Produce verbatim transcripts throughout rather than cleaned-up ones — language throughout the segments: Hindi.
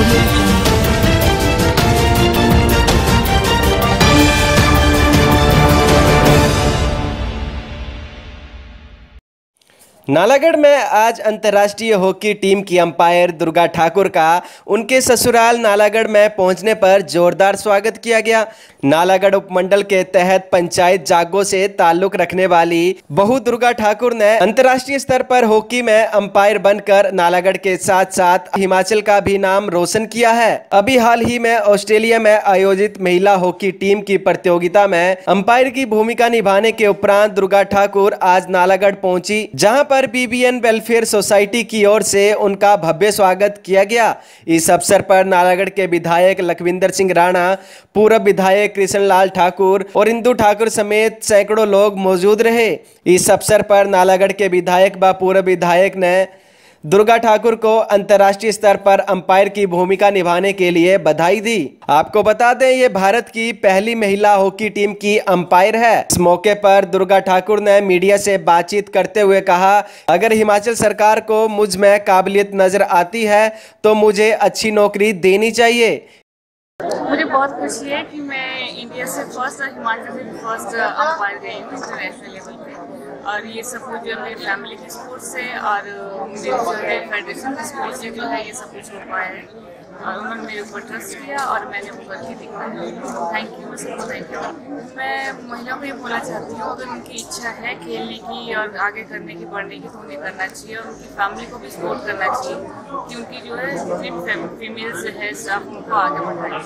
नालागढ़ में आज अंतर्राष्ट्रीय हॉकी टीम की अंपायर दुर्गा ठाकुर का उनके ससुराल नालागढ़ में पहुंचने पर जोरदार स्वागत किया गया। नालागढ़ उपमंडल के तहत पंचायत जागो से ताल्लुक रखने वाली बहू दुर्गा ठाकुर ने अंतर्राष्ट्रीय स्तर पर हॉकी में अंपायर बनकर नालागढ़ के साथ साथ हिमाचल का भी नाम रोशन किया है। अभी हाल ही में ऑस्ट्रेलिया में आयोजित महिला हॉकी टीम की प्रतियोगिता में अंपायर की भूमिका निभाने के उपरांत दुर्गा ठाकुर आज नालागढ़ पहुंची, जहां पर बीबीएन वेलफेयर सोसाइटी की ओर से उनका भव्य स्वागत किया गया। इस अवसर पर नालागढ़ के विधायक लखविंदर सिंह राणा, पूर्व विधायक कृष्णलाल ठाकुर और इंदु ठाकुर समेत सैकड़ों लोग मौजूद रहे। इस अवसर पर नालागढ़ के विधायक व पूर्व विधायक ने दुर्गा ठाकुर को अंतर्राष्ट्रीय स्तर पर अंपायर की भूमिका निभाने के लिए बधाई दी। आपको बता दें, ये भारत की पहली महिला हॉकी टीम की अंपायर है। इस मौके पर दुर्गा ठाकुर ने मीडिया से बातचीत करते हुए कहा, अगर हिमाचल सरकार को मुझ में काबिलियत नजर आती है तो मुझे अच्छी नौकरी देनी चाहिए। मुझे बहुत खुशी है कि मैं इंडिया से फर्स्ट और हिमाचल से फर्स्ट अंपायर गई हूँ इंटरनेशनल लेवल पे, और ये सब कुछ जो मेरी फैमिली की सपोर्ट से और मेरे जो है फेडरेशन की सपोर्ट से जो है ये सब कुछ हो पाया है, और उन्होंने मेरे ऊपर ट्रस्ट किया और मैंने वो करके दिखाया। थैंक यू सबको, थैंक यू। मैं महिलाओं को ये बोलना चाहती हूँ, अगर उनकी इच्छा है खेलने की और आगे करने की, बढ़ने की, तो उन्हें करना चाहिए और उनकी फैमिली को भी सपोर्ट करना चाहिए कि उनकी जो है जितनी फीमेल्स है स्टाफ उनको आगे बढ़ाए।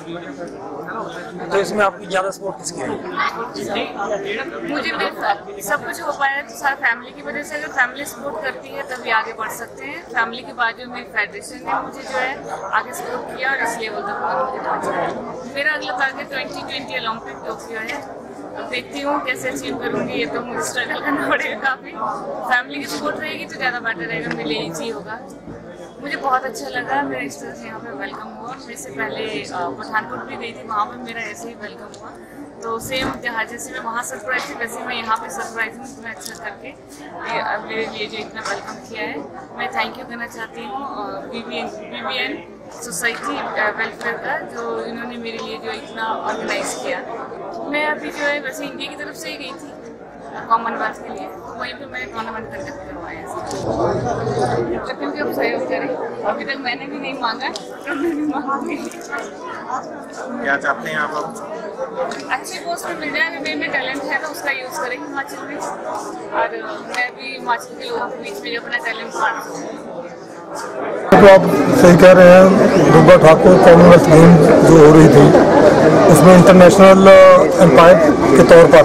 तो इसमें आपकी ज़्यादा सपोर्ट किसकी है? मुझे मेरे सब कुछ हो पाया तो सारा फैमिली की वजह से। अगर फैमिली सपोर्ट करती है तभी आगे बढ़ सकते हैं। फैमिली के बाद जो मेरी फेडरेशन ने मुझे जो है आगे सपोर्ट किया और इस लेवल तक मुझे पहुंचाया। मेरा अगला target twenty twenty Olympic Tokyo है। अब देखती हूँ कैसे अचीव करूँगी, ये तो मुझे स्ट्रगल करना पड़ेगा काफ़ी। फैमिली की सपोर्ट रहेगी तो ज़्यादा बेटर रहेगा, मेरे लिए ईजी होगा। मुझे बहुत अच्छा लगा, मेरे रिश्तेदार यहाँ पे वेलकम हुआ। मैं इससे पहले पठानकोट भी गई थी, वहाँ पर मेरा ऐसे ही वेलकम हुआ। तो सेम जहाँ जैसे मैं वहाँ सरप्राइज थी वैसे मैं यहाँ पे सरप्राइज हूँ। इतना अच्छा करके मेरे लिए जो इतना वेलकम किया है, मैं थैंक यू करना चाहती हूँ बीबीएन बीबीएन सोसाइटी वेलफेयर का, जो इन्होंने मेरे लिए जो इतना ऑर्गेनाइज किया। मैं अभी जो है वैसे इंडिया की तरफ से ही गई थी कॉमनवेल्थ के लिए, तो वहीं पे मैंने टूर्नामेंट कंडक्ट करवाया है। क्योंकि अब सहयोग करें, अभी तक मैंने भी नहीं मांगा तो मैं भी मांगूंगी। क्या चाहते हैं आप? अब अच्छी पोस्ट में मिल जाए, मेरे में टैलेंट है तो उसका यूज़ करेंगे हिमाचल में, और मैं भी हिमाचल के लोगों के बीच में जो अपना टैलेंट बांट सकूँ। तो आप सही कह रहे हैं। दुर्गा ठाकुर कॉमनवेल्थ गेम जो हो रही थी उसमें इंटरनेशनल एम्पायर के तौर पर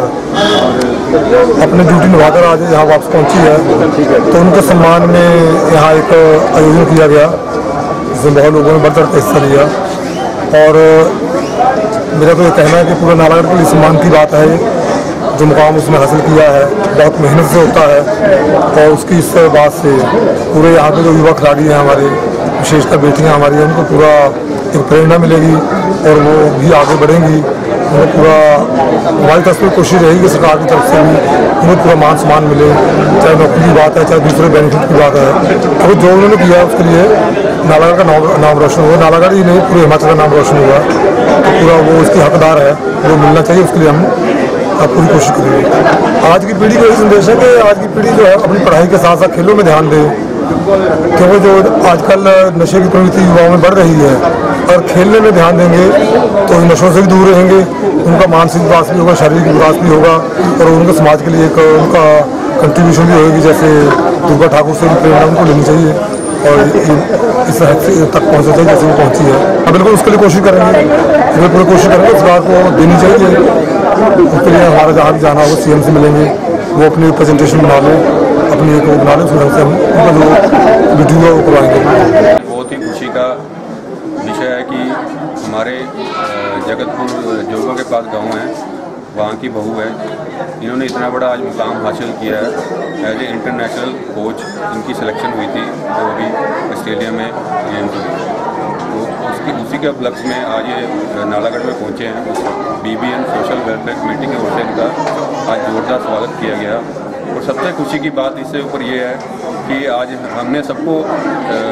अपनी ड्यूटी निभाकर आज यहाँ वापस पहुँची है, तो उनके सम्मान में यहाँ एक आयोजन किया गया जिसमें बहुत लोगों ने बढ़ चढ़ कर हिस्सा लिया। और मेरा तो ये कहना है कि पूरे नालागढ़ के लिए सम्मान की बात है। जो मुकाम उसने हासिल किया है बहुत मेहनत से होता है, और उसकी इस बात से पूरे यहाँ पे जो युवा खिलाड़ी हैं हमारे, विशेषकर बेटियाँ हमारी हैं, उनको पूरा एक प्रेरणा मिलेगी और वो भी आगे बढ़ेंगी। उन्हें पूरा हमारी तरफ से कोशिश रहेगी कि सरकार की तरफ से भी उन्हें पूरा मान सम्मान मिले, चाहे नौकरी की बात है चाहे दूसरे बेनिफिट की बात है। और जो उन्होंने किया है उसके लिए नालागढ़ का नाम नाम रोशन हुआ। नालागढ़ ही नहीं पूरे हिमाचल का नाम रोशन हुआ, तो पूरा वो उसकी हकदार है, वो मिलना चाहिए। उसके लिए हम आप पूरी कोशिश करेंगे। आज की पीढ़ी को यही संदेश है कि आज की पीढ़ी जो है अपनी पढ़ाई के साथ साथ खेलों में ध्यान दे, क्योंकि जो आजकल नशे की प्रवृत्ति युवाओं में बढ़ रही है, और खेलने में ध्यान देंगे तो नशों से भी दूर रहेंगे, उनका मानसिक विकास भी होगा, शारीरिक विकास भी होगा, और उनके समाज के लिए एक उनका कंट्रीब्यूशन भी होगी। जैसे दुर्गा ठाकुर से भी प्रेरणा उनको लेनी चाहिए और इस हद से तक पहुँचना चाहिए जैसे वो पहुँची है। हम बिल्कुल उसके लिए कोशिश करेंगे, बिल्कुल पूरी कोशिश करेंगे, सरकार को देनी चाहिए। उसके लिए हमारा जहाँ भी जाना हो सीएम से मिलेंगे, वो अपनी प्रेजेंटेशन बना लें, अपनी एक वो बना लें, उसमें से हम उनका जो वीडियो है वो करवाएंगे। बहुत ही खुशी का विषय है कि हमारे जगतपुर जोगों के पास गांव है, वहाँ की बहू है, इन्होंने इतना बड़ा आज मुकाम हासिल किया है। एज ए इंटरनेशनल कोच इनकी सिलेक्शन हुई थी जो अभी ऑस्ट्रेलिया में गेम्स हुई, तो उसकी उसी के उपलक्ष्य में आज ये नालागढ़ में पहुँचे हैं। बीबीएन सोशल वेलफेयर कमेटी की ओर से इनका आज जोरदार स्वागत किया गया। और सबसे खुशी की बात इससे ऊपर ये है कि आज हमने सबको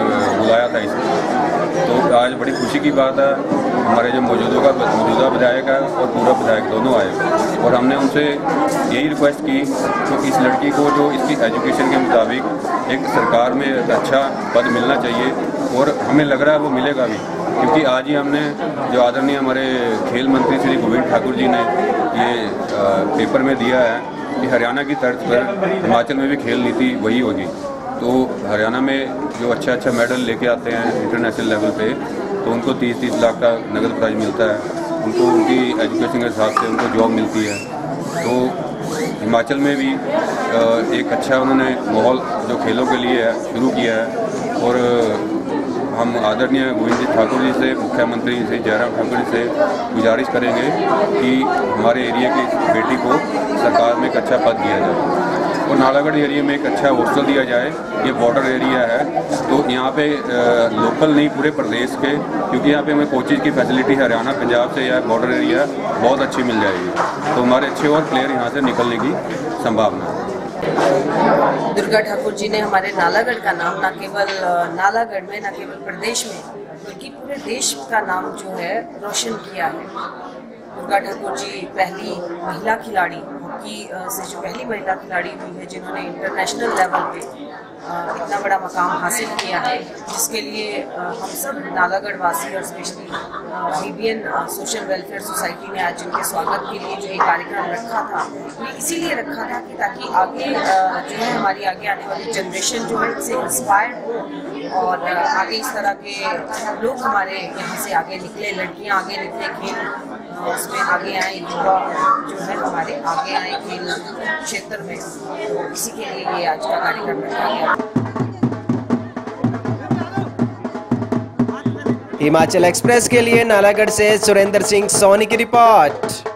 बुलाया था इसमें। तो आज बड़ी खुशी की बात है, हमारे जो मौजूदा मौजूदा विधायक है और पूर्व विधायक दोनों आए और हमने उनसे यही रिक्वेस्ट की कि इस लड़की को जो इसकी एजुकेशन के मुताबिक एक सरकार में एक अच्छा पद मिलना चाहिए और हमें लग रहा है वो मिलेगा भी, क्योंकि आज ही हमने जो आदरणीय हमारे खेल मंत्री श्री गोविंद ठाकुर जी ने ये पेपर में दिया है कि हरियाणा की तर्ज पर हिमाचल में भी खेल नीति वही होगी। तो हरियाणा में जो अच्छा अच्छा मेडल लेके आते हैं इंटरनेशनल लेवल पे, तो उनको तीस तीस लाख का नगद प्राइज मिलता है, उनको उनकी एजुकेशन के हिसाब से उनको जॉब मिलती है। तो हिमाचल में भी एक अच्छा उन्होंने माहौल जो खेलों के लिए है शुरू किया है और हम आदरणीय गोविंद ठाकुर जी से, मुख्यमंत्री से जयराम ठाकुर जी से गुजारिश करेंगे कि हमारे एरिया की बेटी को सरकार में एक अच्छा पद दिया जाए और नालागढ़ एरिया में एक अच्छा हॉस्टल दिया जाए। ये बॉर्डर एरिया है, तो यहाँ पे लोकल नहीं पूरे प्रदेश के, क्योंकि यहाँ पे हमें कोचेज की फैसिलिटी हरियाणा पंजाब से या बॉर्डर एरिया बहुत अच्छी मिल जाएगी, तो हमारे अच्छे और प्लेयर यहाँ से निकलने की संभावना है। दुर्गा ठाकुर जी ने हमारे नालागढ़ का नाम न केवल नालागढ़ में, न केवल प्रदेश में, बल्कि पूरे देश का नाम जो है रोशन किया है। दुर्गा ठाकुर जी पहली महिला खिलाड़ी, हॉकी से जो पहली महिला खिलाड़ी हुई है जिन्होंने इंटरनेशनल लेवल पे इतना बड़ा मकाम हासिल किया है, जिसके लिए हम सब नालागढ़ वासी और specially BBN social welfare society ने आज इनके स्वागत के लिए जो ये कार्यक्रम रखा था, ये इसीलिए रखा था कि ताकि आगे जो है हमारी आगे आने वाली जनरेशन जो है इससे इंस्पायर्ड हो और आगे इस तरह के लोग हमारे यहाँ से आगे निकले, लड़कियाँ आगे निकले, खेल उसमें आगे आए, युवा जो है हमारे आगे आए खेल क्षेत्र में। तो इसी के लिए ये आज का कार्यक्रम रखा गया। हिमाचल एक्सप्रेस के लिए नालागढ़ से सुरेंद्र सिंह सोनी की रिपोर्ट।